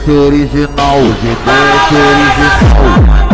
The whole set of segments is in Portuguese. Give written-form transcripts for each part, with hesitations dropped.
desce original, hoje desce original.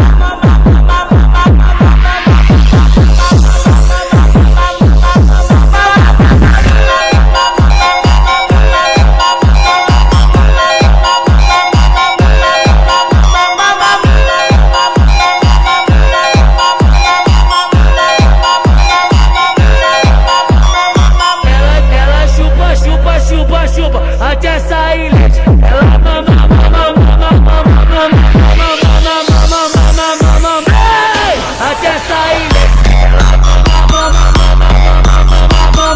Até sair leite, ela mama, mama, mama, mama, mama, mama, mama, mama, mama, até sair leite, ela mama, mama, mama, mama,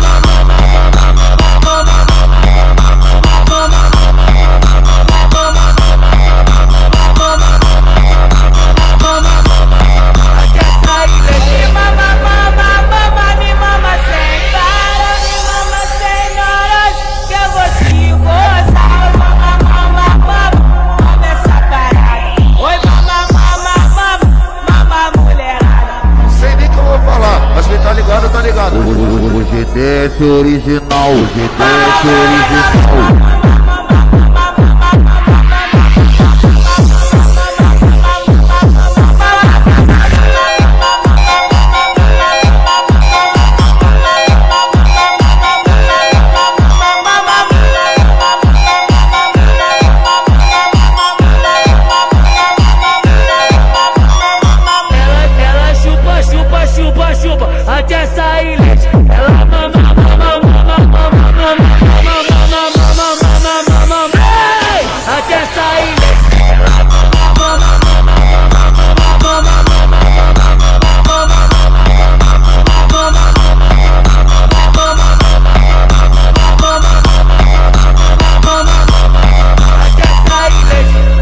até sair leite, mama, mama, mama, me mama sem para, me mama sem horas que eu vou te gozar, mama, mama, mama, nessa parada. Oi, mama, mama, mama, mama, mulherada. Não sei nem o que eu vou falar, mas quem tá ligado, tá ligado. Hoje desce original, hoje desce original. Chupa, até sair leite. Ela mama, mama, mama, mama, mama, mama, mama, mama, mama, até sair leite. Ela mama, mama, mama, mama, até sair leite.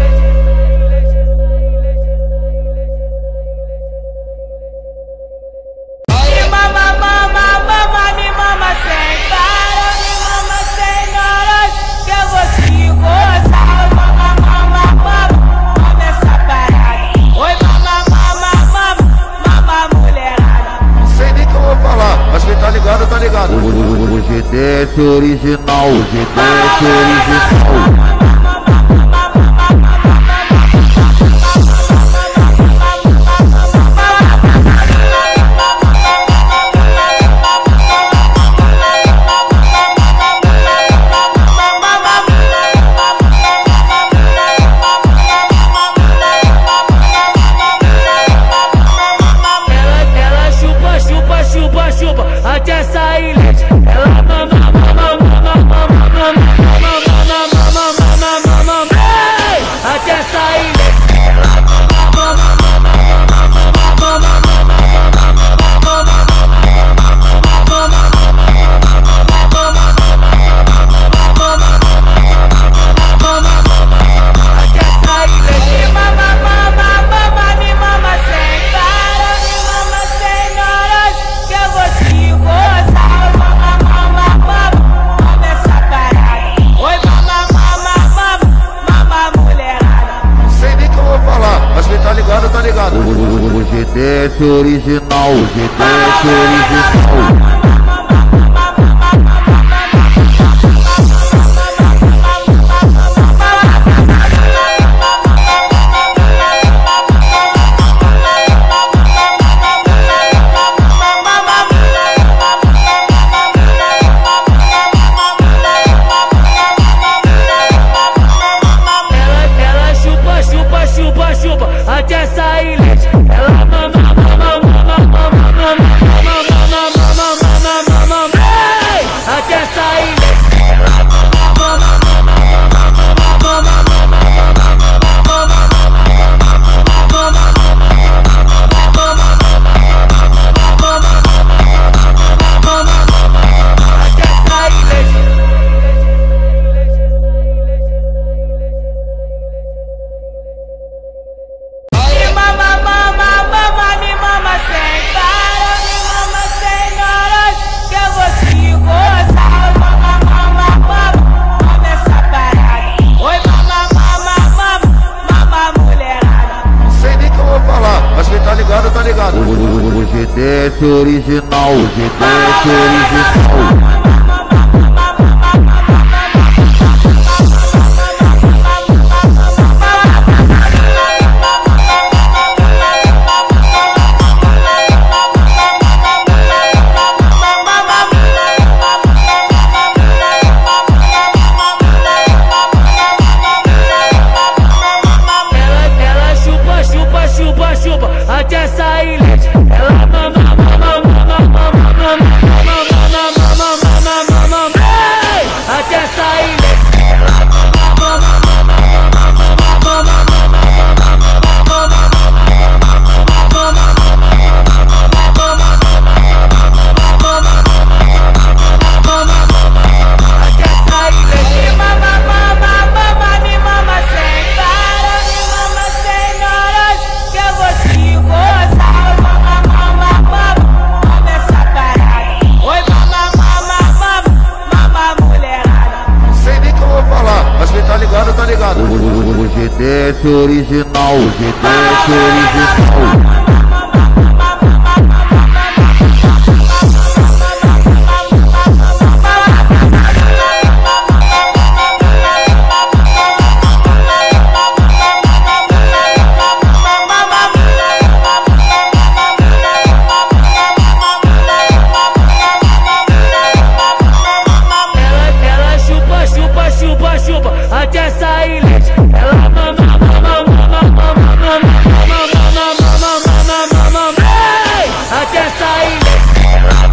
Tá ligado. Hoje desce original, hoje desce original. Chupa, até sair leite. Ela mama, mama, mama, mama, mama, mama, mama, mama, mama, até sair leite. Ela mama, mama, mama, mama, mama, até sair leite. Mama, mama, mama, me mama sem para, me mama sem horas que eu vou te gozar, mama, mama, mama, nessa parada. Oi, mama, mama, mama, mama, mulherada. Não sei nem o que eu vou falar, mas quem tá ligado, tá ligado. Hoje desce original, hoje desce original. Chupa, até sair leite. Ela mama, mama, mama, mama, mama, mama, mama, mama, mama, até sair leite. Ela mama, mama, mama, mama, mama, até sair leite. Tá ligado. Hoje desce original, hoje desce original. desce original, hoje desce original. Até sair leite, ela mama, até sair leite, ela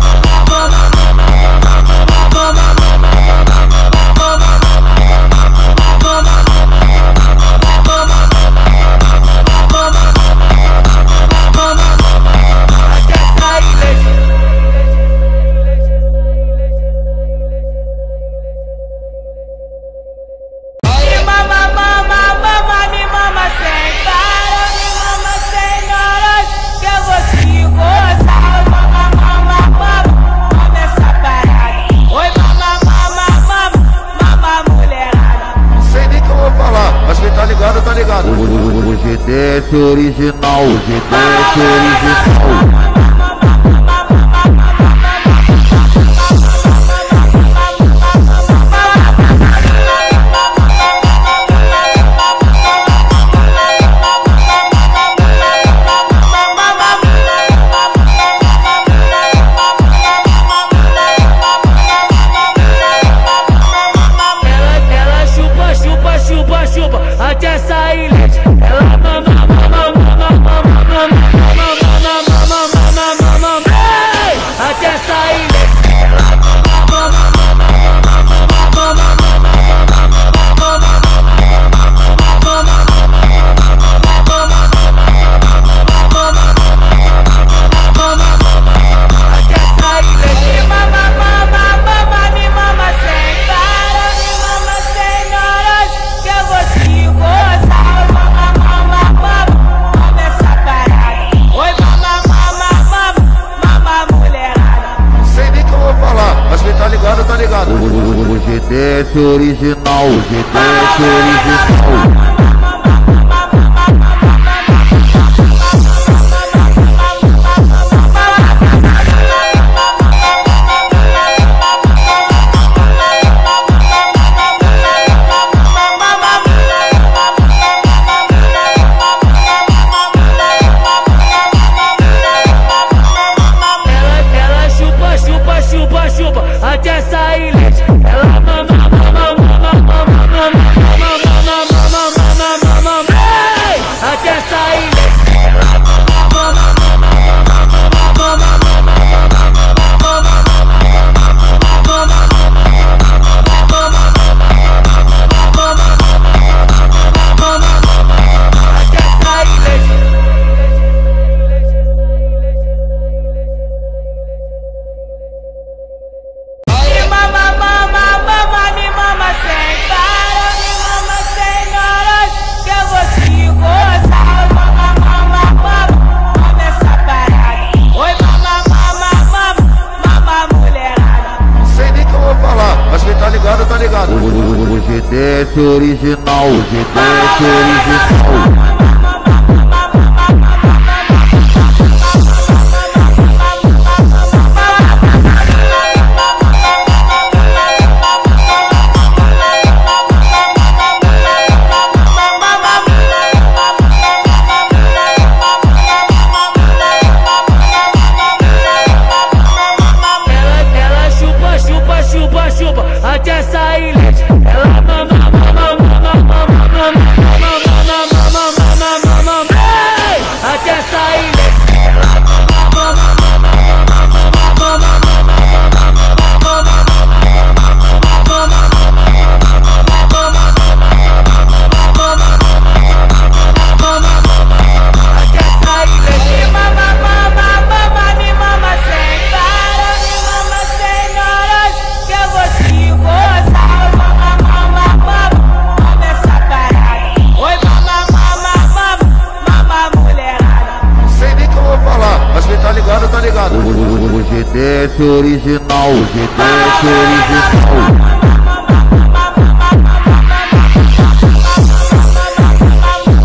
tá ligado? Hoje desce original, hoje desce original. Até sair leite, ela até sair leite, tá ligado? Hoje desce original, hoje desce original. Até sair leite, ela até sair leite, tá ligado? Hoje desce original, hoje desce original. Até sair leite, ela até sair leite, tá ligado? Hoje desce original, hoje desce original.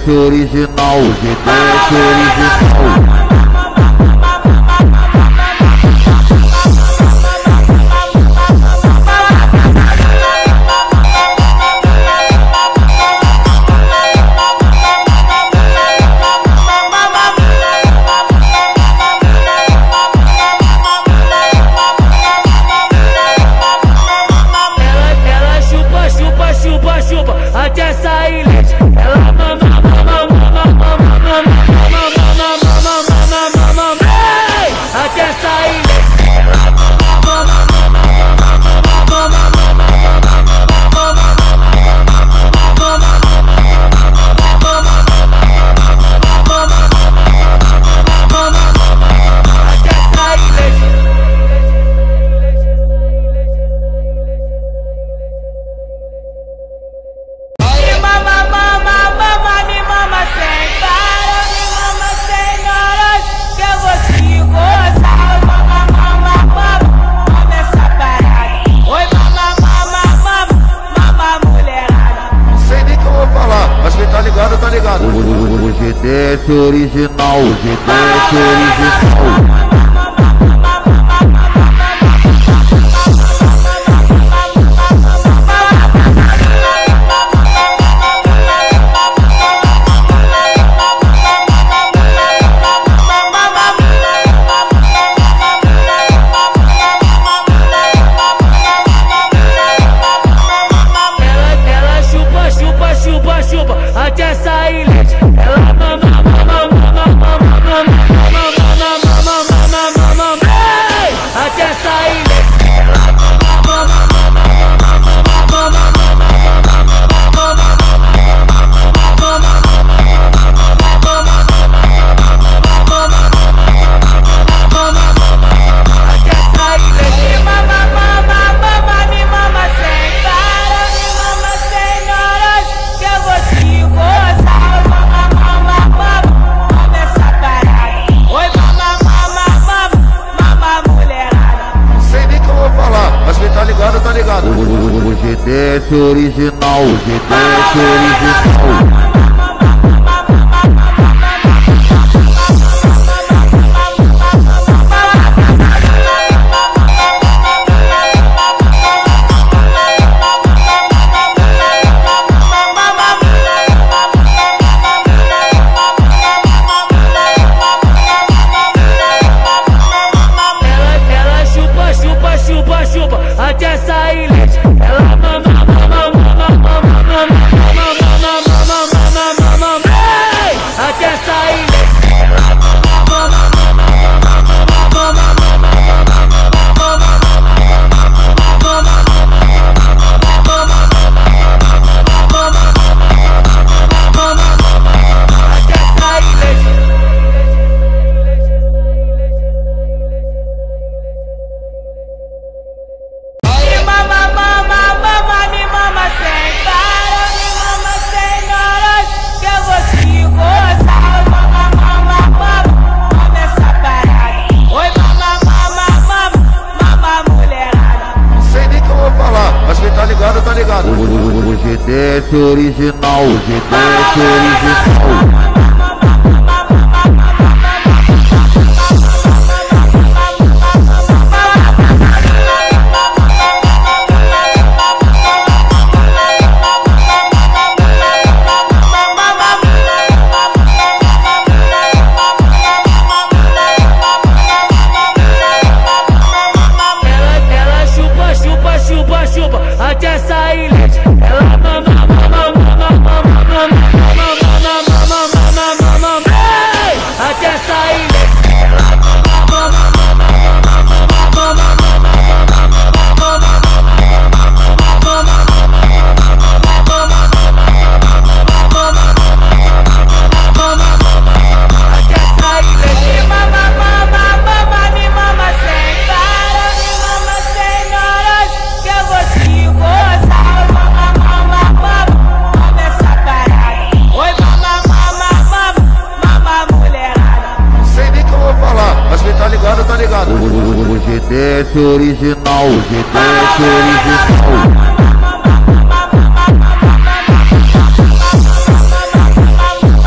desce original, hoje desce original. Até sair leite, ela mama, até sair leite, ela tá ligado? Hoje desce original, hoje desce original. Até sair leite, ela até sair leite, tá ligado? Hoje desce original, hoje desce original. Até sair leite, ela até sair leite, tá ligado? Hoje desce original, hoje desce original. Até sair leite, ela até sair leite, tá ligado? Hoje desce original, hoje desce original.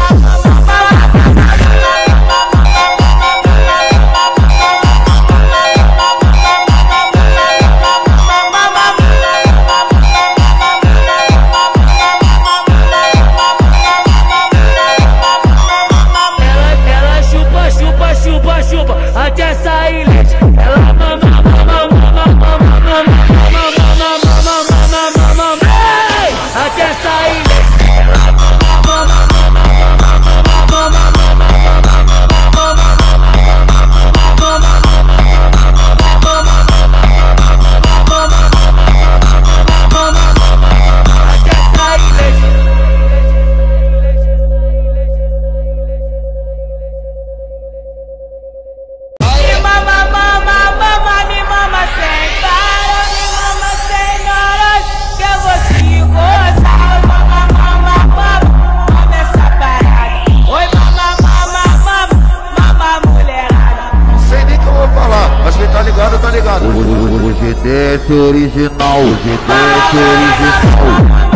desce original, hoje desce original.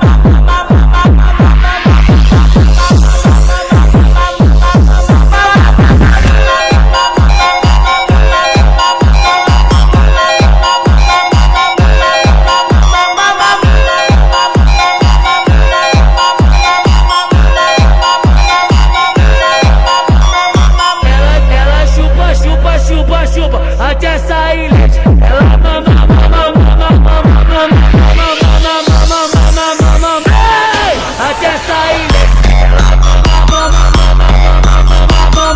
Até sair leite, ela mama, mama, mama, mama, mama, mama, mama, até sair leite, ela mama, mama,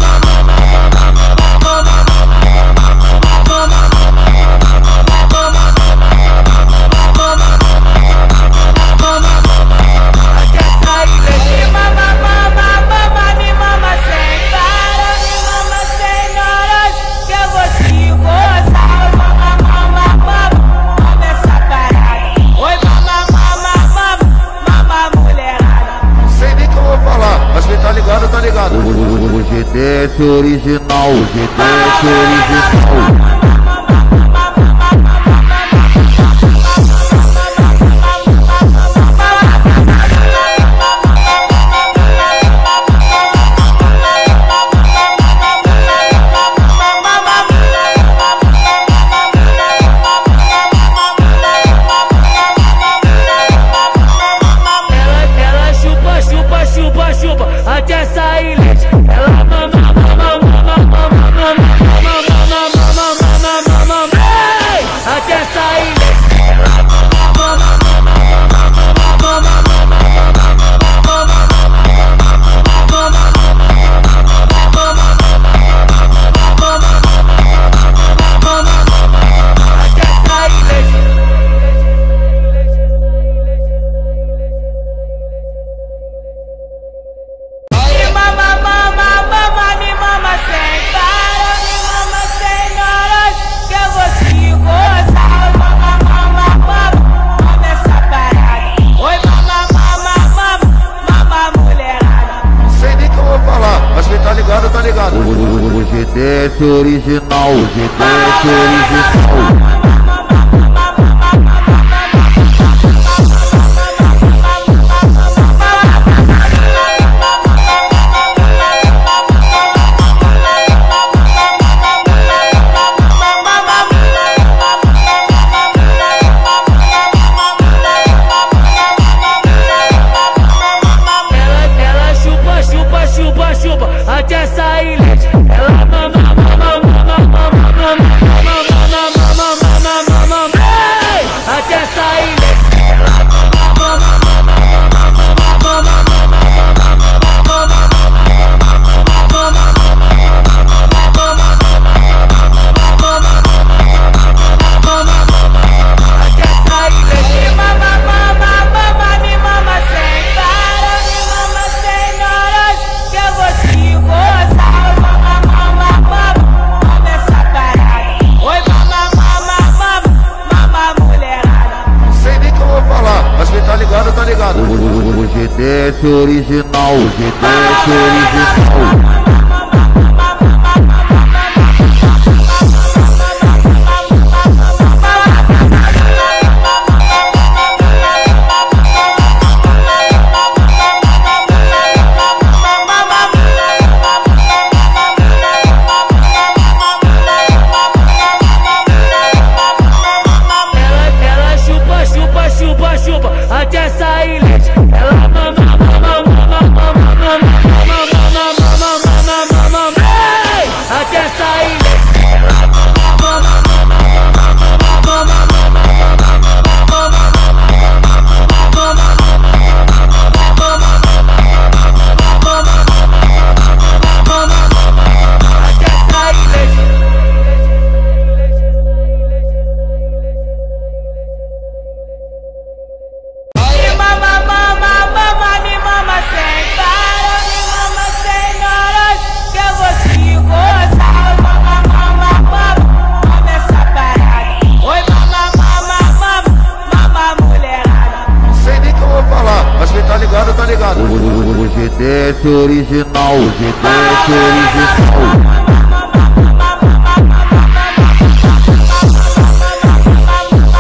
até sair leite, mama, mama, mama, me mama sem para, me mama sem horas que eu vou te gozar, mama, mama, mama, nessa parada. Oi, mama, mama, mama, mama, mulherada. Não sei nem o que eu vou falar, mas quem tá ligado, tá ligado. Hoje desce original, hoje desce original. Chupa, até sair leite. Ela mama, mama, mama, mama, mama, mama, mama, até sair leite. Ela mama, mama, mama, até sair leite. Tá ligado. Hoje desce original, hoje desce original. Chupa, até sair leite. Ela mama, mama, mama, mama, mama, mama, mama, até sair leite. Ela mama, mama, mama, até sair leite. Mama, mama, mama, me mama sem para, me mama sem horas que eu vou te gozar, mama, mama, mama, nessa parada. Oi, mama, mama, mama, mama, mulherada. Não sei nem o que eu vou falar, mas quem tá ligado, tá ligado. Hoje desce original, hoje desce original. Chupa, até sair leite. Ela mama, mama, mama, mama, mama, até sair leite. Ela mama, mama, até sair leite. Tá ligado. Hoje desce original, hoje desce original.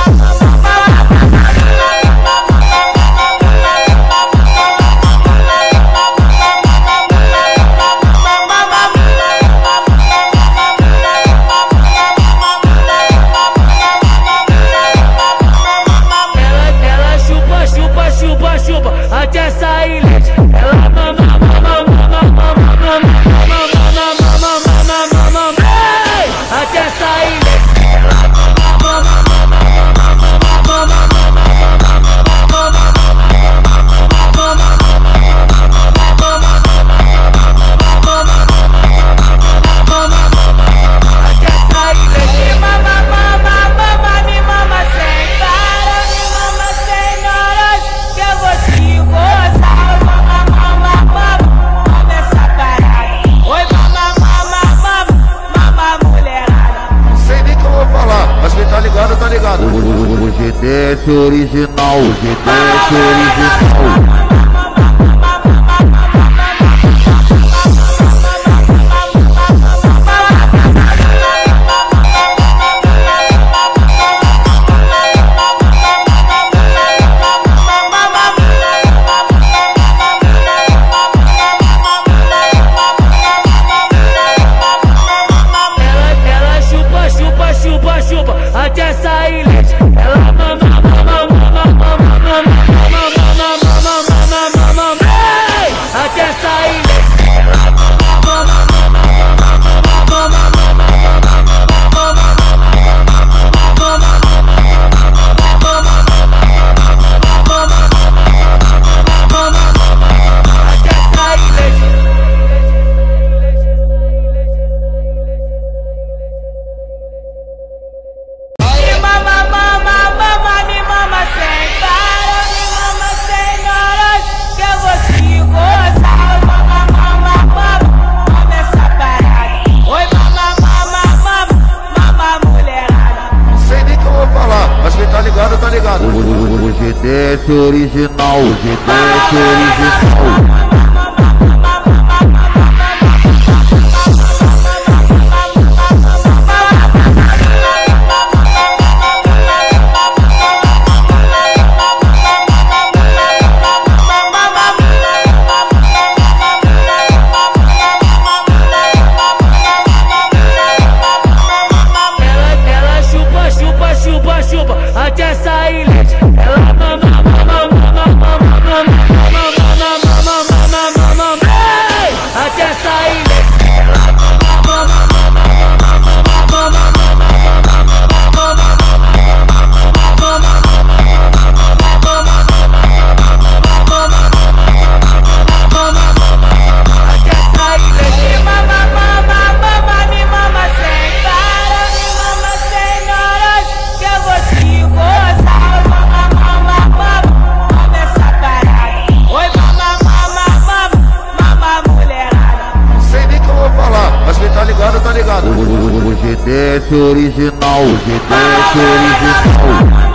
original, o G10 original. Até sair leite, ela mama, até sair leite, ela tá ligado? O G10 original, o G10 original. Até sair leite, ela até sair leite, tá ligado? O G10 original, o G10 original.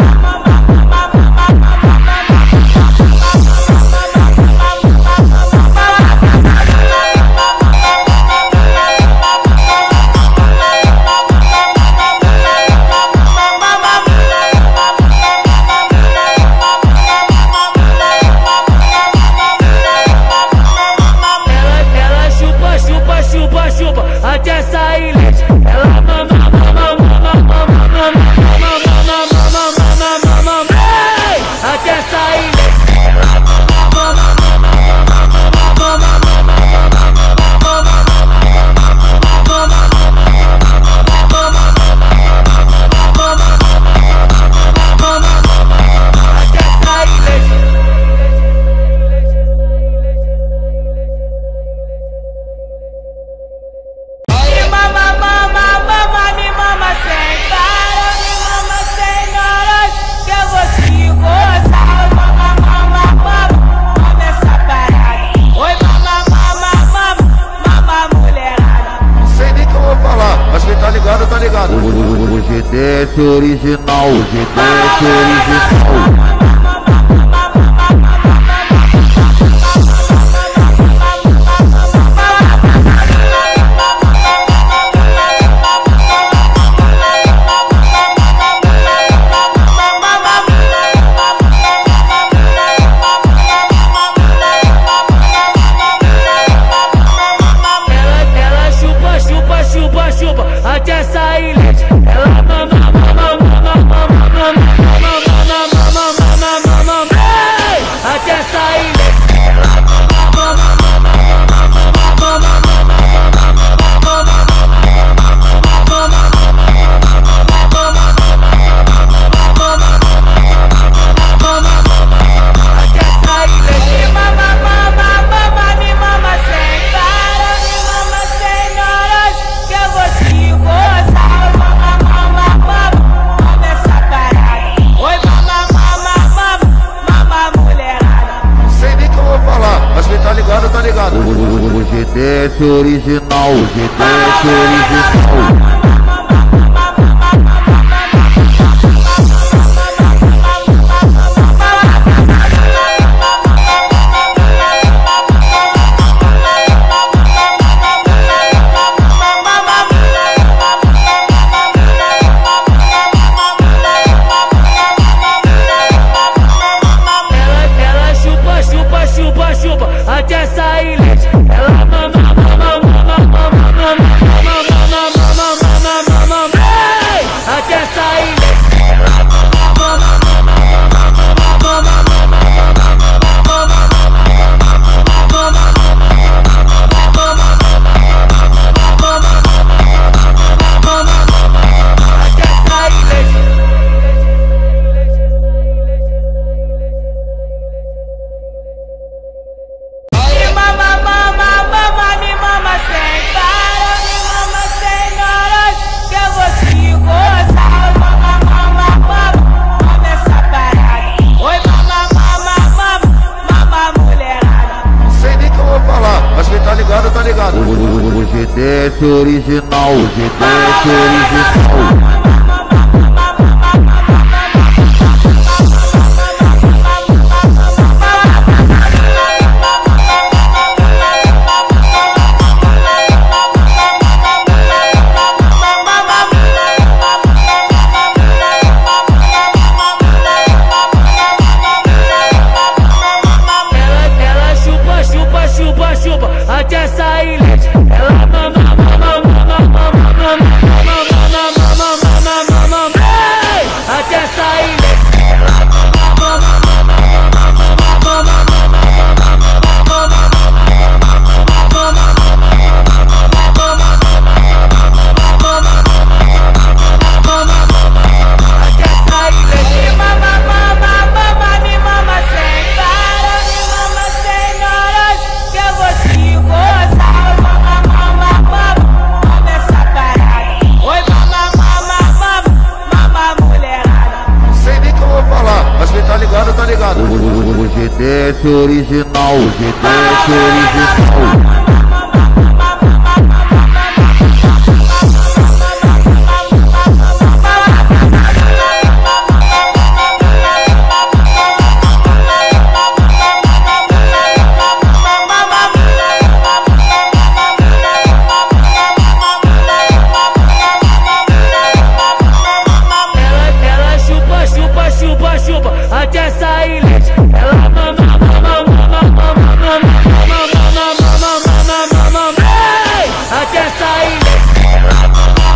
Até sair leite, ela até sair leite, tá ligado? O G10 original, o G10 original. Até sair leite, ela até sair leite, tá ligado? O G10 original, o G10 original. ligado. O GTS original, o GTS original. Até sair leite, ela mama, até sair leite, ela tá ligado. O GTS original, o GTS original. Até sair leite, ela mama, até sair leite, ela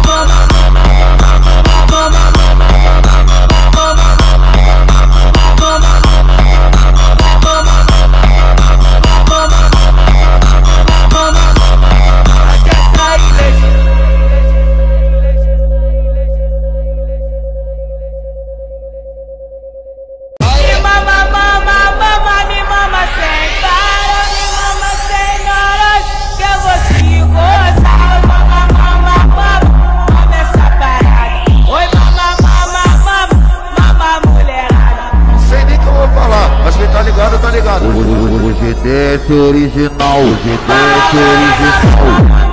tá ligado. O GTS original, o GTS original.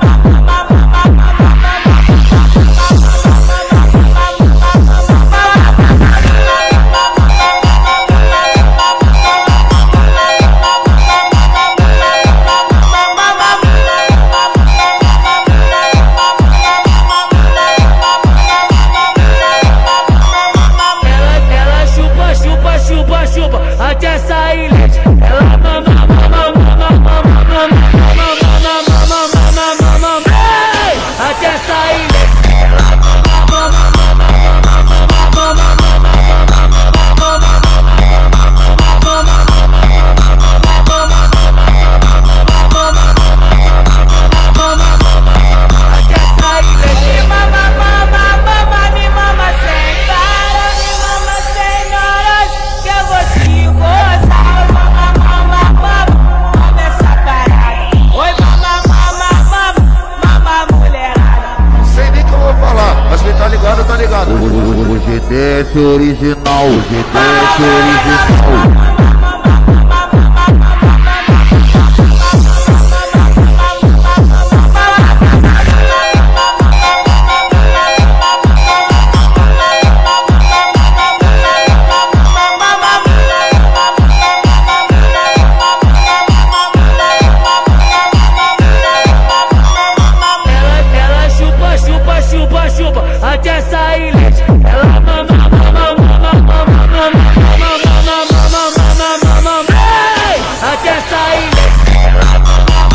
Até sair leite, ela mama, até sair leite, ela tá ligado. O GTS original, o GTS original. Até sair leite, ela mama, até sair leite, ela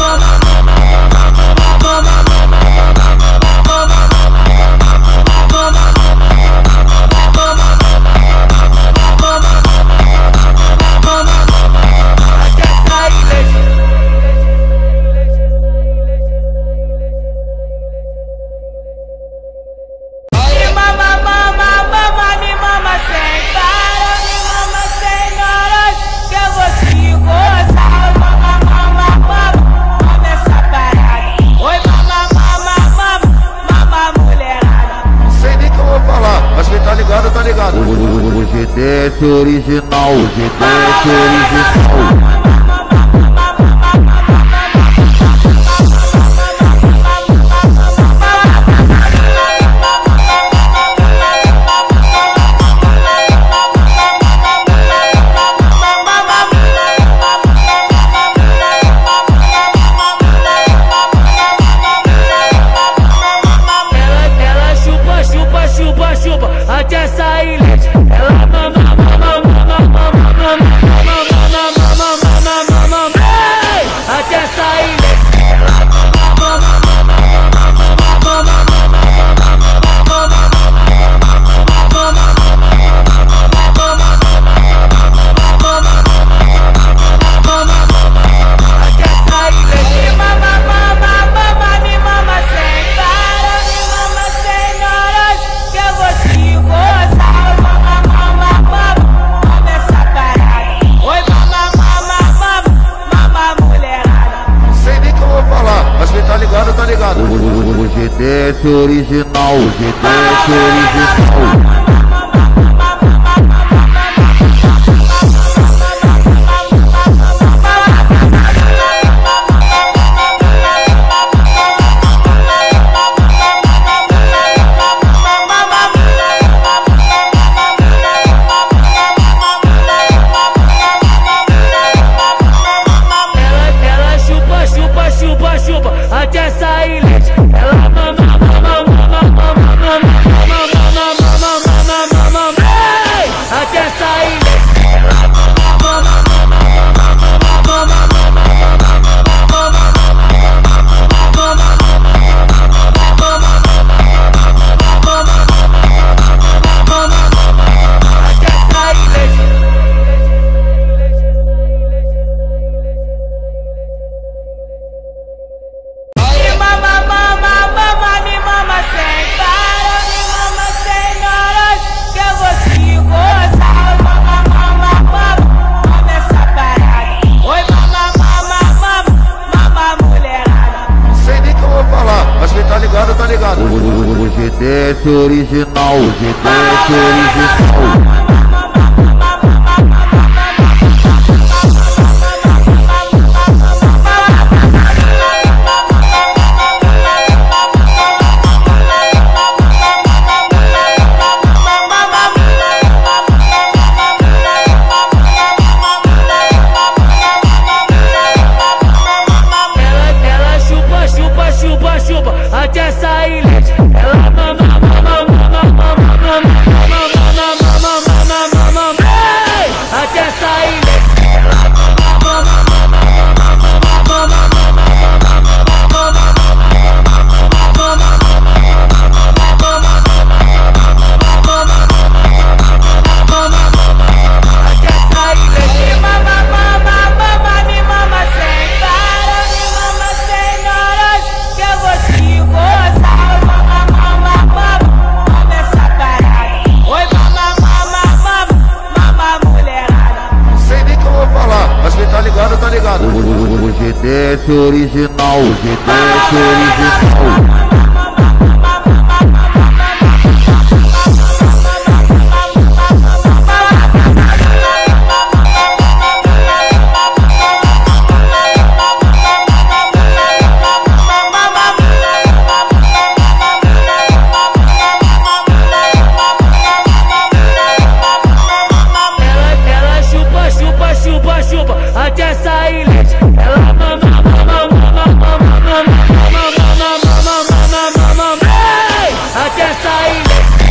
tá ligado. O GTS original, o GTS original. ligado, tá ligado. O GTS original, o GTS original. Até sair leite, ela mama, até sair leite, ela tá ligado. O GTS original, o GTS original. Até sair leite, ela até sair leite, tá ligado. O GTS original, o GTS original. Até sair leite, ela até sair leite,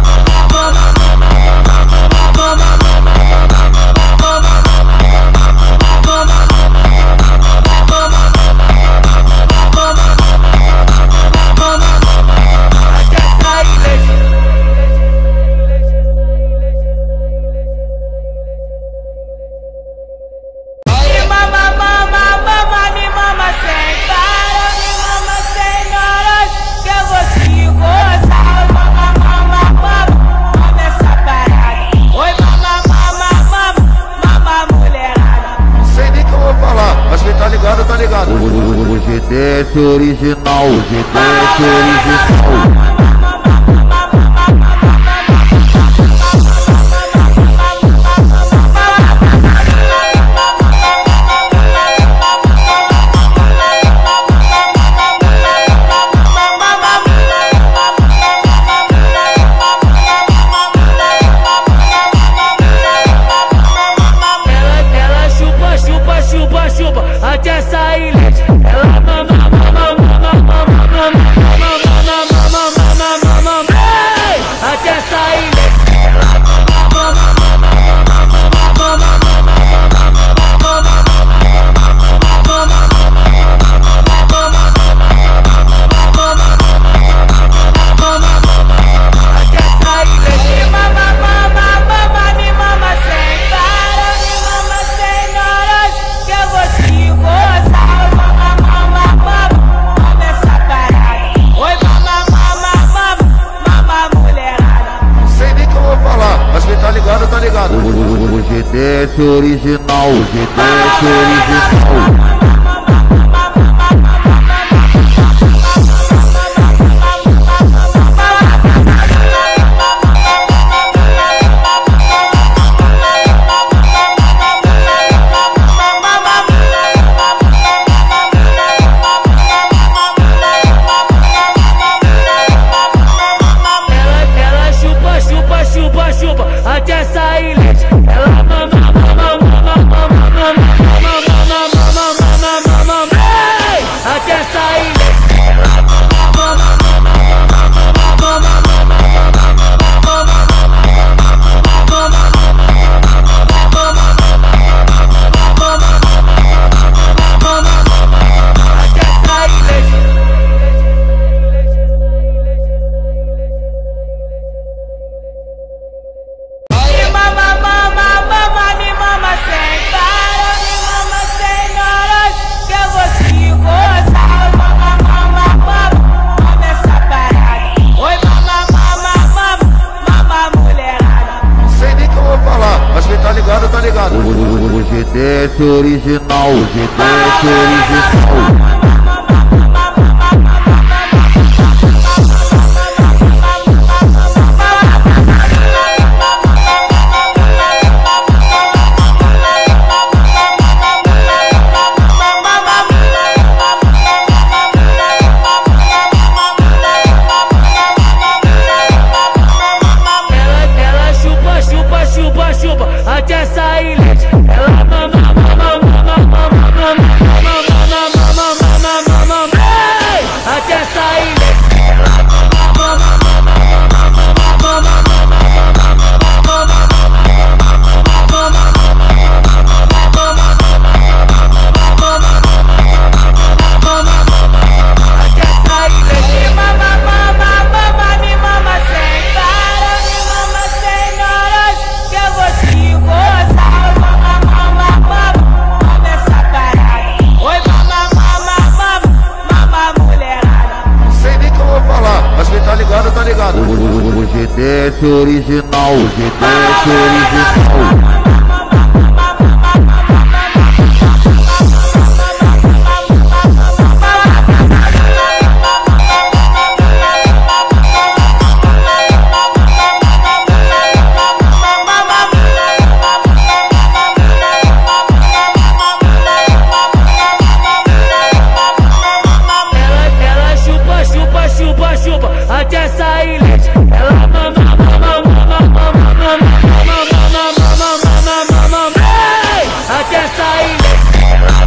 tá ligado. O GTS original, o GTS original. Até sair leite, ela até sair leite, tá ligado. O GTS original, o GTS original. desce original. Até sair leite, ela mama, até sair leite, ela tá ligado? Hoje desce original, hoje desce original. Até sair leite, ela mama, até sair leite, ela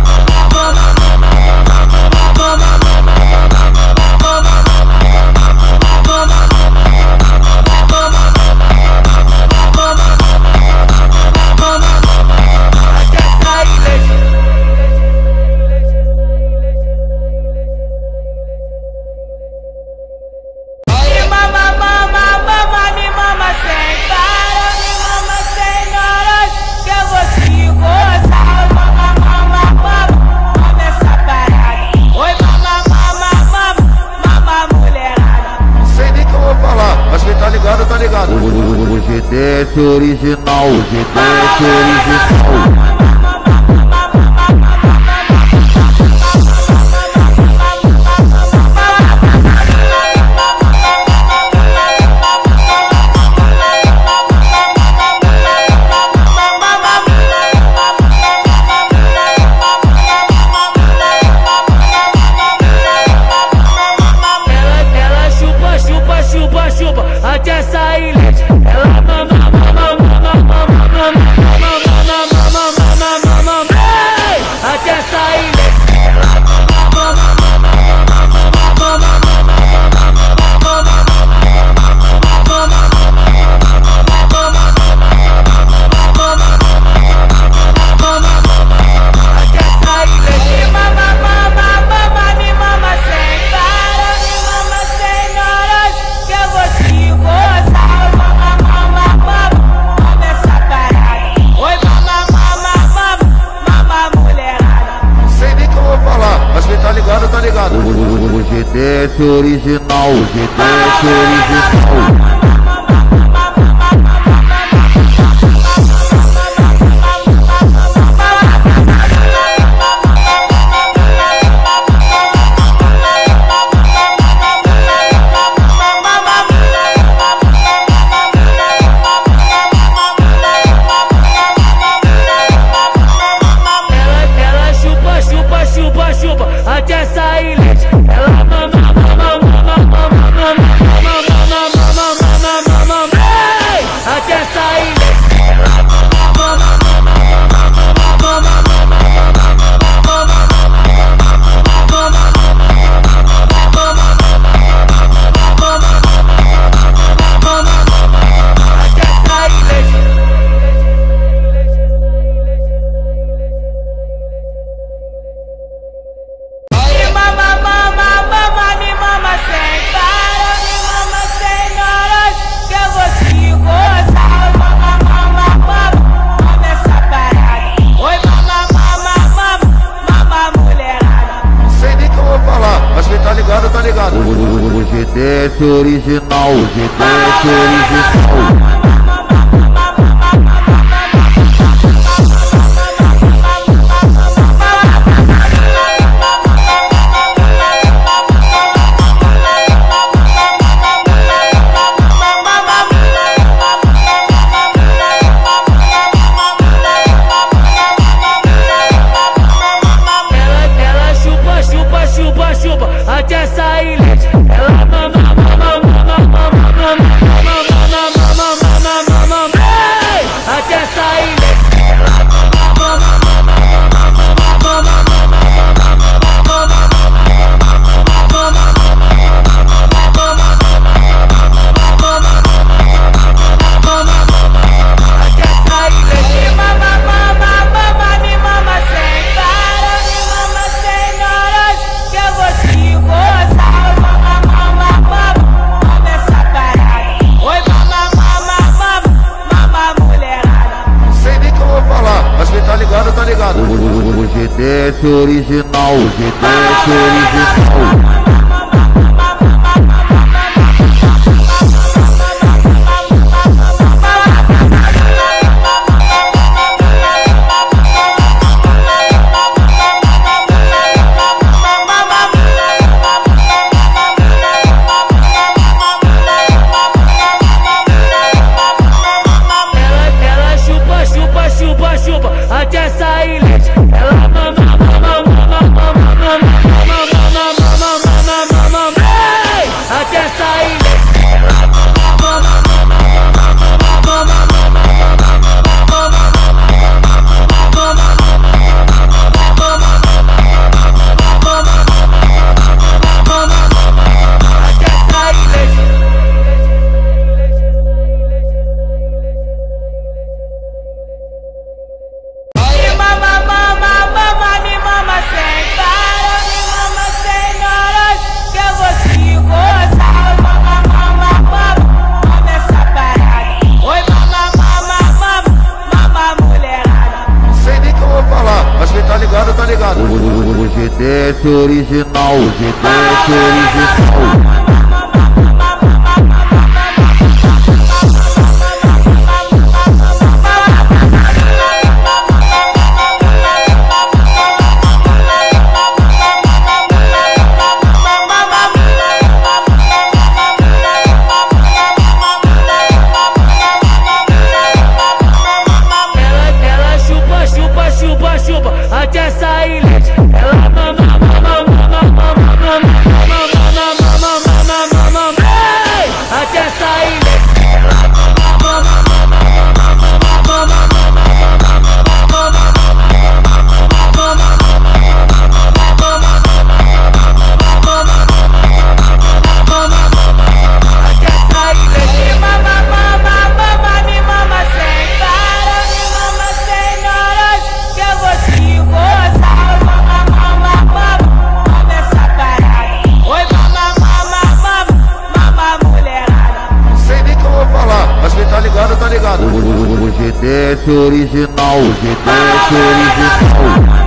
tá ligado? Hoje desce original, hoje desce original. Até sair leite, ela mama, até sair leite, ela tá ligado? Hoje desce original, hoje desce original. Até sair leite, ela mama, até sair leite, ela tá ligado? Hoje desce original, hoje desce original. até sair leite. Ela mama, mama, mama, mama, mama, mama, mama, mama, até sair leite. Tá ligado? O GTS original, o GTS original. Até sair leite. Ela mama, mama, mama, mama, mama, mama, mama, mama, mama, até sair leite. Ela mama, mama, mama, mama, tá ligado? O GTS original, o GTS original. Até sair leite. Ela mama, mama, mama, mama, mama, mama, mama, mama, mama, até sair leite. Ela mama, mama, mama, mama, até sair leite. Mama, mama, mama, me mama sem para, me mama sem horas que eu vou te gozar. Mama, mama, mama, nessa parada. Oi, mama, mama, mama, mama, mulherada. Não sei nem como eu vou falar, mas quem tá ligado, tá ligado? O GTS original, o GTS original.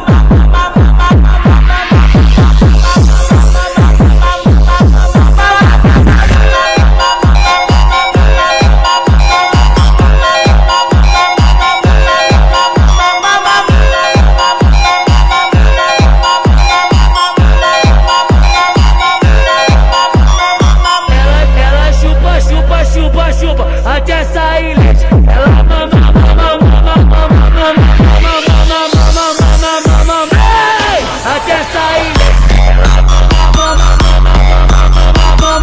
Até sair leite. Ela mama, mama, mama, mama, mama, mama, mama, mama, mama, até sair leite. Ela mama, mama, mama, mama,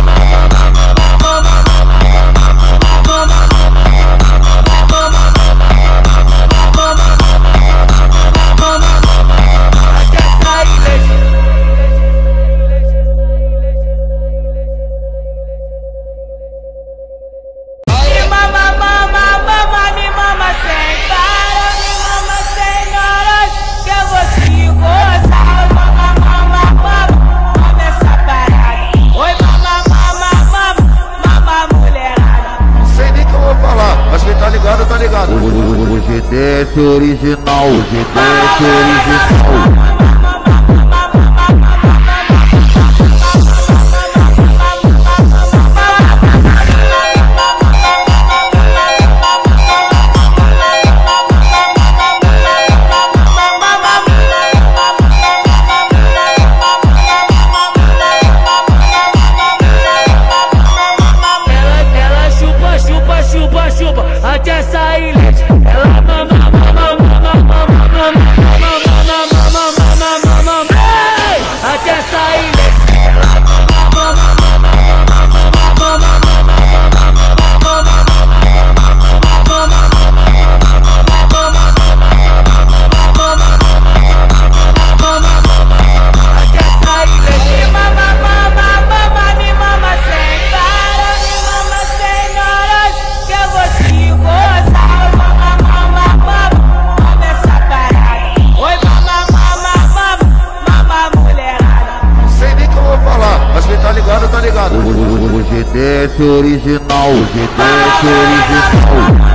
até sair leite. Tá ligado? O GTS original, o GTS original. Até sair leite. Ela mama, mama, mama, mama, mama, mama, mama, mama, ligado. O GTS original, o GTS original.